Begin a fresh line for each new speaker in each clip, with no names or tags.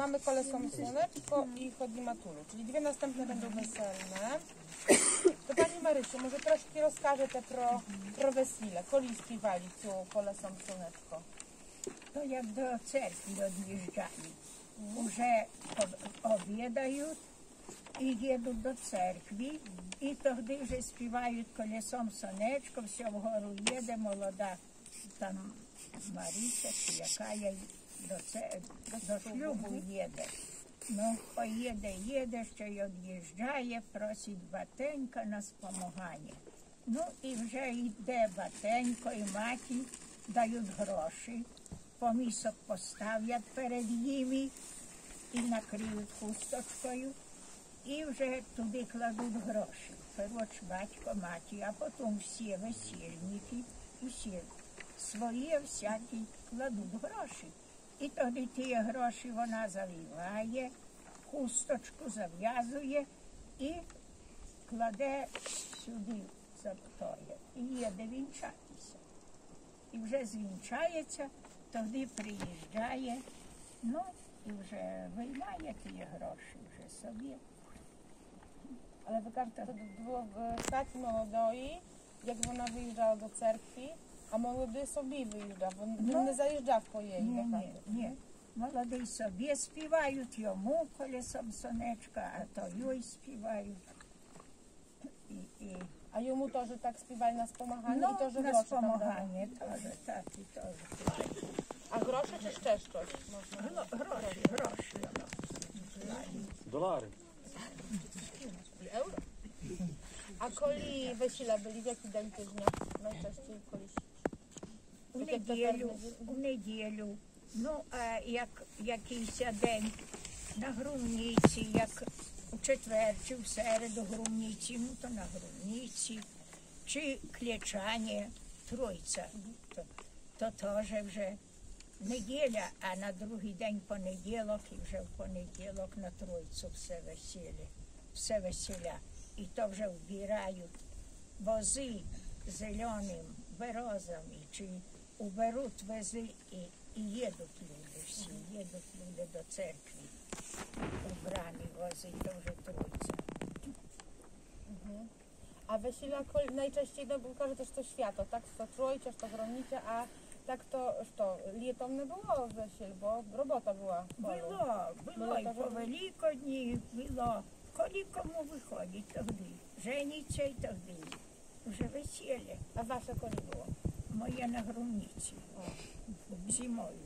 mamy Kolesą Słoneczko i Chodzi Matulu, czyli dwie następne będą weselne. To Pani Marysiu, może troszkę rozkaże te pro wesile. Koli śpiewali tu Kolesą Słoneczko?
To jak do cerkwi odjeżdżali. Уже обідають і їдуть до церкви. І тоді вже співають колесом сонечко, все вгору їде, молода там Маріся, чи яка я до шлюбу їде. Ну, поїде, ще й від'їжджає, просить батенька на спомагання. Ну, і вже йде батенько, і маті дають гроші, помісок поставлять перед ними і накриють хусточкою, і вже туди кладуть гроші. Перш батько, маті, а потім всі весільники, усі свої всякі кладуть гроші. І тоді ті гроші вона завіває, хусточку зав'язує і кладе сюди, заптоє, і їде вінчатися. І вже звінчається, тоді приїжджає, ну, і вже виймає ті гроші вже собі.
Ale wy każete, to było w stacji молодої, як вона виїжджала до церкви, а молодий собі виїжджав, він не заїжджав по її.
Ні. Молодий собі співають йому колесом сонечка, а то їй співають.
А йому теж так співали на спомагання?
Ну,
і теж
на
гроші
спомагання теж, так і теж.
А гроші чи ще щось?
Гроші.
Долари.
Euro? A koli wesela byli w jaki dzień tygodnia najczęściej koliś?
У неділю. Ну, а як якийсь день на Грумниці, як у четвер чи в середу Грумниці, ну то на Грумниці, чи Клячані, Тройця, то теж вже неділя, а на другий день понеділок, і вже в понеділок на Тройцю все веселя. І то вже вбирають вози зеленим березами, чи уберуть вози і їдуть люди всі, їдуть люди до церкви. Убрані вози, то вже Тройця.
A wesela najczęściej, no bo кажете, що свято, так, що Тройця, що Громниця, а так то, що літом не було весіль, бо робота була.
Було, і по Великодні було. Коли кому виходить тоді, жениться і тоді, вже весілля.
А ваше коли було?
Моє на Грумниці, зимою.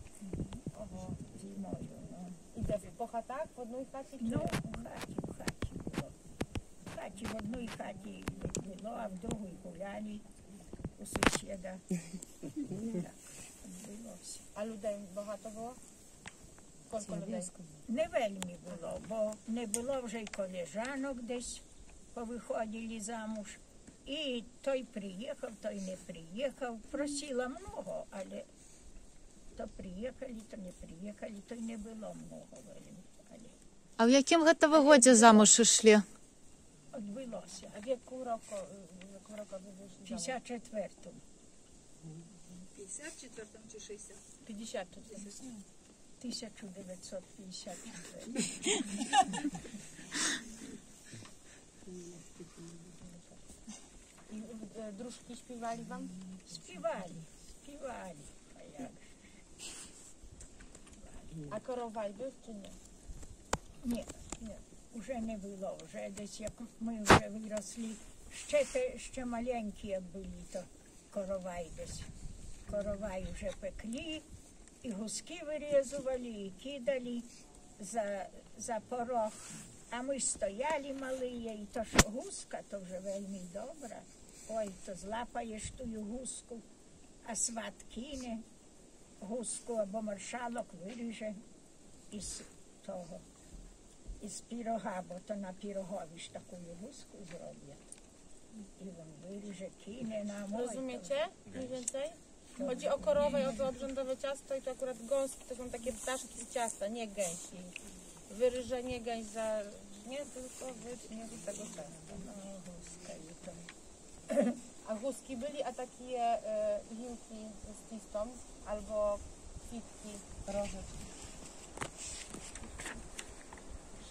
Зимою, ну.
І де, по хатах, в одній хаті?
Ну, в хаті було. В хаті, в одній хаті було, а в другій гуляли у сусіда. Так, було все.
А людей багато було? Скільки людей?
Не вельми було, бо не було вже й колежанок десь повиходили замуж. І той приїхав, той не приїхав. Просила много, але то приїхали, то не приїхали, то й не було много вельми.
А в яким гэта ви годі замуж ішли?
Відбулося.
А в яку року ви вийшли?
В 54-му.
54-му чи 60?
54.
1954.
I дружки śpiewali wam?
Співали. А як?
A korowaj był czy nie?
Ні, вже не було. Вже десь як ми вже виросли. Ще маленькі були, то коровай десь. Коровай вже пекли, і гуски вирізували, і кидали за порог. А ми стояли малі, і то що гуска, то вже вельми добра. Ой, то злапаєш тую гуску, а сват кине гуску або маршалок виріже із того, із пірога, бо то на пірогові ж таку гуску зроблять. І він виріже, кине нам.
Rozumiecie mniej więcej? Chodzi o korowę i o to obrzędowe ciasto i to akurat gąski, to są takie ptaszki i ciasta, nie gęsi. Wyryżenie gęś za... nie tylko wytnie z tego ciasta.
No, гуска і то.
A guzki byli, a takie gilki z listą albo kwitki, rożyczki.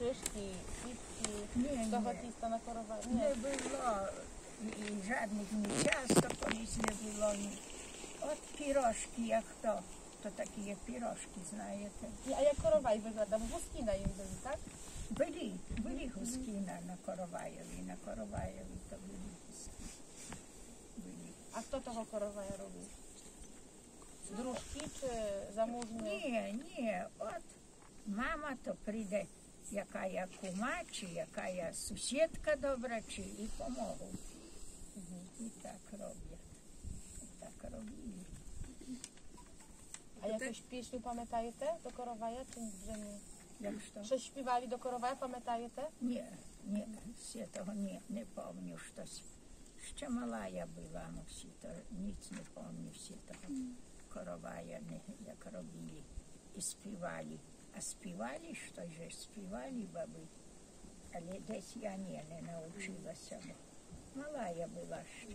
Szyszki, pipki,
Nie,
stochotista na korowanie.
не було і жодних ні часто колись не було. От пірожки, як то такі є пірожки, знаєте.
A jak korowaj wygląda? Bo wózki na nim byli, tak?
Були гуски на Короваєві то були гуски. Були.
A kto tego korowaja robił? Drużki czy zamożny?
Ні, от мама то прийде, яка я кума, чи яка я сусідка добра, чи і помогу. І так роблять. І так робили.
A jakąś pieśń pamiętajecie do korowaja, czy że nie?
Як що?
Що śpiewali do korowaja, pamiętajecie?
Ні, всі того не пам'ятаю щось. Ще мала я була, ну всі то ніц не пам'ятаю, всі того коровая, як робили і співали. А співали, що ж співали баби, але десь я не навчилася, бо мала я була ще.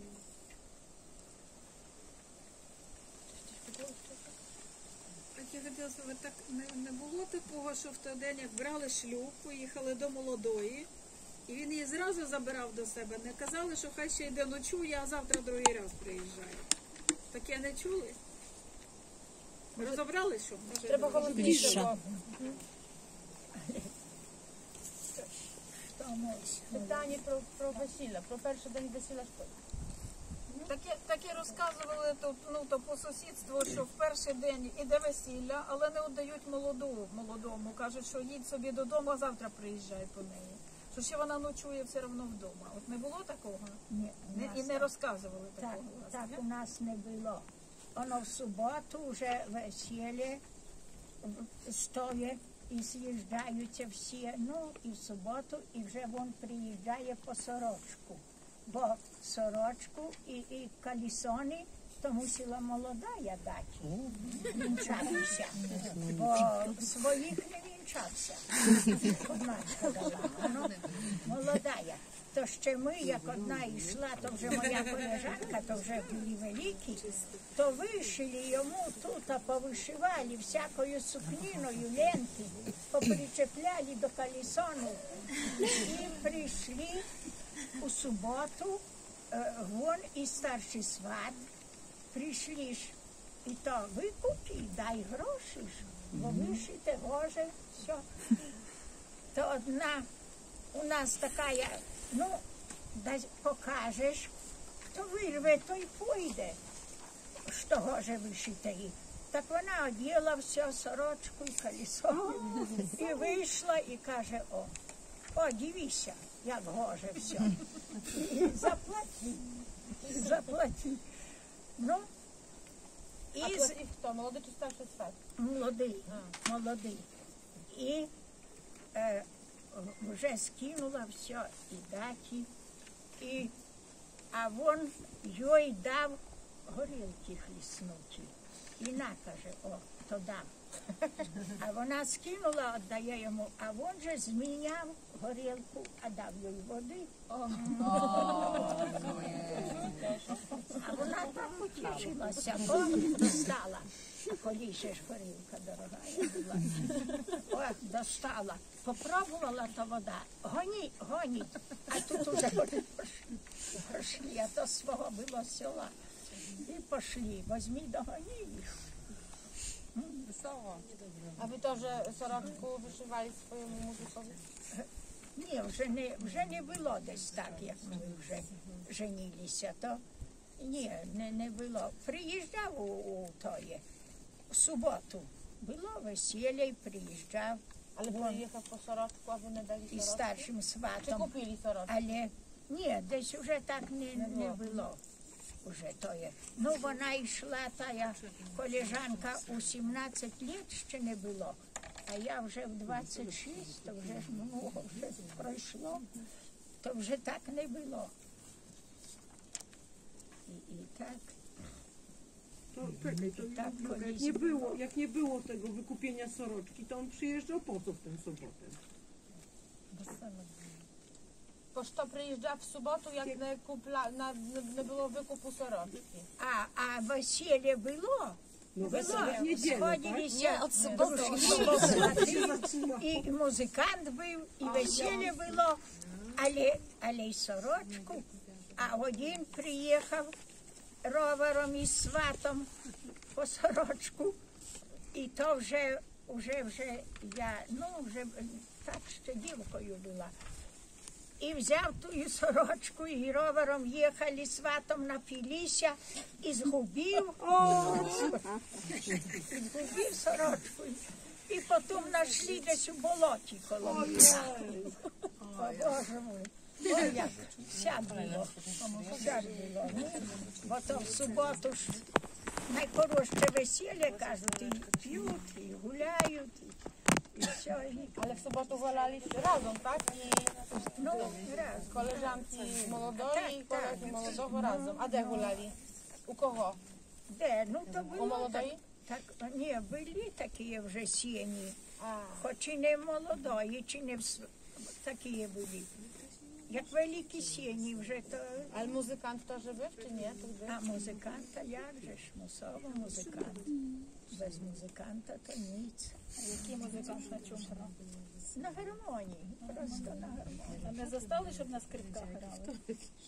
Так я хотіла сказати, так не було такого, що в той день, як брали шлюб, поїхали до молодої, і він її зразу забирав до себе. Не казали, що хай ще йде ночує, а завтра другий раз приїжджає. Таке не чули? Розібрали, що? Може,
Треба холодніше, бо
Що мось?
питання про весілля, про перший день весілля.
Таке розказували то по сусідству, що в перший день іде весілля, але не віддають молодому. Кажуть, що їдь собі додому, а завтра приїжджай по неї. Що ще вона ночує все одно вдома. От не було такого?
Ні,
І не розказували
Так,
такого у вас,
так
ні?
у нас не було. Воно в суботу вже весілля стоїть і з'їжджаються всі. Ну і в суботу, і вже він приїжджає по сорочку. Бо сорочку і калісони то мусила молода я дати. Вінчатися. Бо своїх не вінчався. Одна дала. Ну, молода я. То ще ми, як одна йшла, то вже моя колежанка, то вже були великі, то вишили йому тут, а повишивали всякою сукниною ленти, попричепляли до калісону і прийшли у суботу, вон і старший сват, прийшли ж, і то викупи, дай гроші ж, бо вишите, гоже, все. То одна у нас така, ну, покажеш, хто вирве, той пойде, що гоже вишите. Так вона оділа все, сорочку і колесо, і вийшла, і каже, о, дивися, як гоже все. І заплати. Ну,
A платив хто? Молодий чи старший сват?
молодий. І вже скинула все і даті, а він їй дав горілки хліснуті. І на, каже, то дам. А вона скинула, віддає йому, а він же зміняв горілку, а дав їй води. А вона так утішилася, достала. А коли ще ж горілка дорога була. Достала. Попробувала та вода. Гоніть. А тут уже вони пошли. А то свого було села. І пошли. Возьми, догони їх.
A wy to, że soroczku wyszywali swojemu muzikowi?
Ні, вже не було десь так, як ми вже женилися. То ні, не було. Приїжджав у суботу. Було весілля і приїжджав.
Ale przyjechał po soroczku, a wy nie dali
І
soroczku?
старшим
Czy
сватом.
kupili soroczku?
Але ні, десь вже так не було. Уже тоє. Ну, вона йшла, тая колежанка у 17 літ ще не було. А я вже в 26, то вже ж много вже пройшло, то вже так не було. І так. Tak,
Jak nie było tego wykupienia soroczki, to on przyjeżdżał po co w tę sobotę?
Bo що приїжджав в суботу, як не було викупу сорочки.
А весілля було,
No wesołych niedzielę, tak?
Сходилися
od soboty.
і музикант був, і весілля було, але й сорочку. А один приїхав ровером із сватом по сорочку. І то вже я, вже так ще дівкою була. І взяв ту сорочку, і ровером їхали, сватом напилися, і згубив сорочку. І потім знайшли десь у болоті коло мене. О, Боже мой. Ой, як сяд було. Бо то в суботу ж найкоротше весілля, кажуть, і п'ють, і гуляють, і все.
Ale w sobotę wolaliście razem, tak? I
Ну, раз.
koleżanki молодої i
Tak,
kolegi
tak.
молодого разом. А де гуляли? У кого?
Де? Ну, то
У
було
молодої?
так, ні, були такі вже сіні,
А,
хоч і не молодої, чи не такі були. Як великі сіні вже, то...
ale muzykant też był, czy nie? To gdzie?
А музиканта як же ж, мусово музикант. Без музиканта то ніц.
Який музикант на чому грав?
На гармонії, просто на гармонії.
А не застали, щоб на скрипках грали?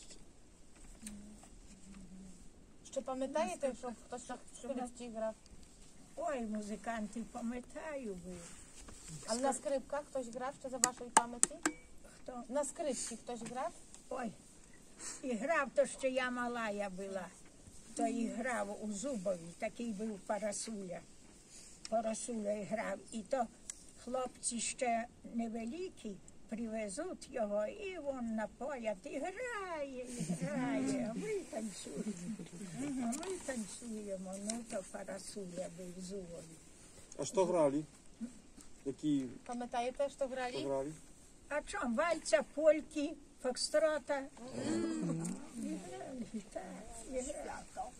Ще пам'ятаєте, що хтось на скрипці грав?
Ой, музикантів пам'ятаю ви.
Ale na скрипках хтось грав ще за вашої пам'яті?
Хто?
На скрипці хтось грав?
Ой, і грав, то ще я мала я була, то і грав у Зубові, такий був Парасуля. Парасуля і грав. І то хлопці ще невеликі привезуть його, і він напоять, і грає, а ми танцюємо. А ми танцюємо, ну то Парасуля був в Зубові.
A co grali? Jaki
Пам'ятаєте, що грали?
grali?
А чом, вальця, польки, фокстрота? І грали, так, і грали.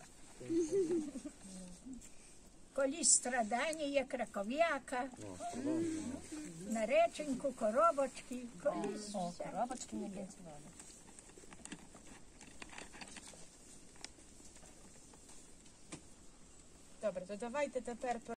Колись страдання, краков'яка, на реченьку, коробочки, колись.
Коробочки не танцювали. Добре, то давайте тепер